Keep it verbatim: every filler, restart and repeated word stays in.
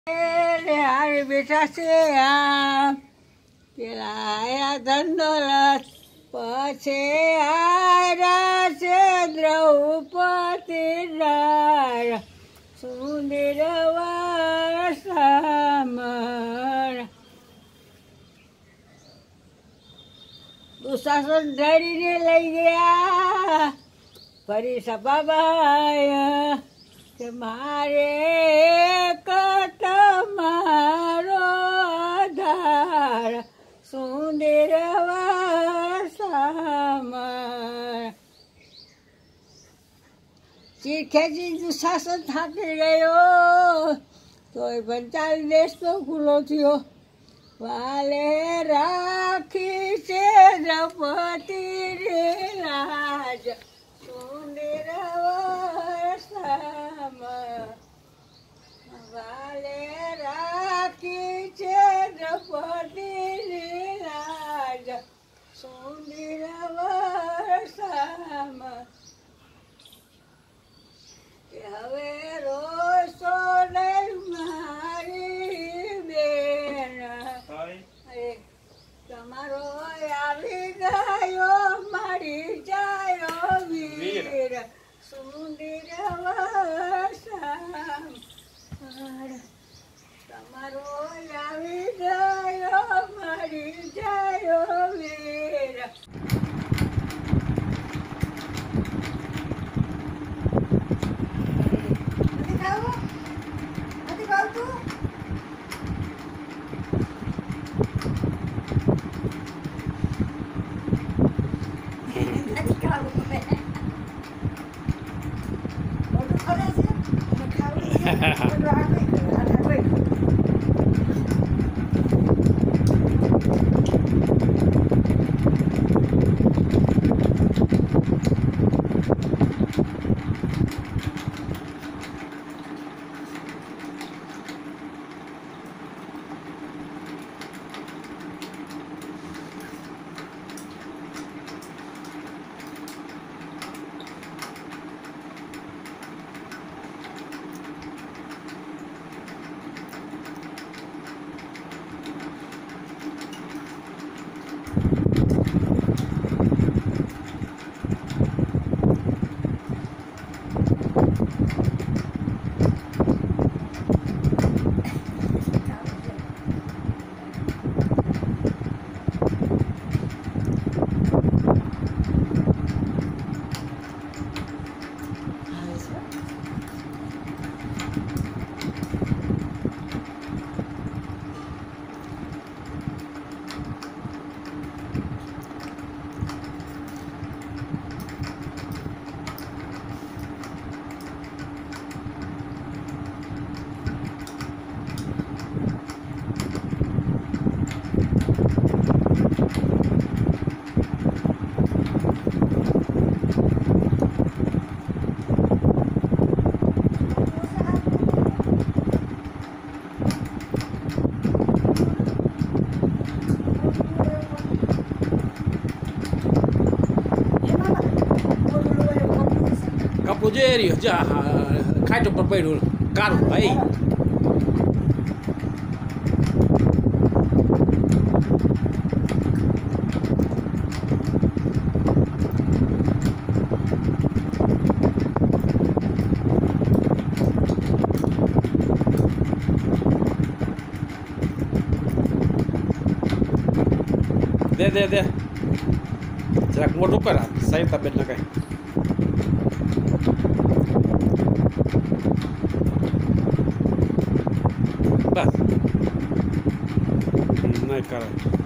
હારી બેઠા છે આમ પેલા આયા ધંધોલત પછી આયા છે દ્રૌપદી રાર સુંદર વારસામર દુશાસન ધરીને લઈ ગયા ફરી સભાબાઈ કે મારે તમારો આધાર સુંદર વારસામર ચીર ખેંચી દુશાસન થાકી ગયો તોય પંચાળી દેશનો ખુલ્લો થયો વાલે રાખી છે દ્રૌપદી રે લાજ સુંદર વારસામર વાલે રાખી છે દ્રૌપદી રે લાજ સુંદર વારસામર હવે રોશો નહીં મારી બેન તમારો આવી ગયો મારી જાયો વીર સુંદર વારસામર તમારો આવી ગયો મારી જાયો વીર Rogério, já cai do papel caro aí. Dê, dê, dê. Será que vou recuperar? Sai também na caixa. Bas. Não é cara.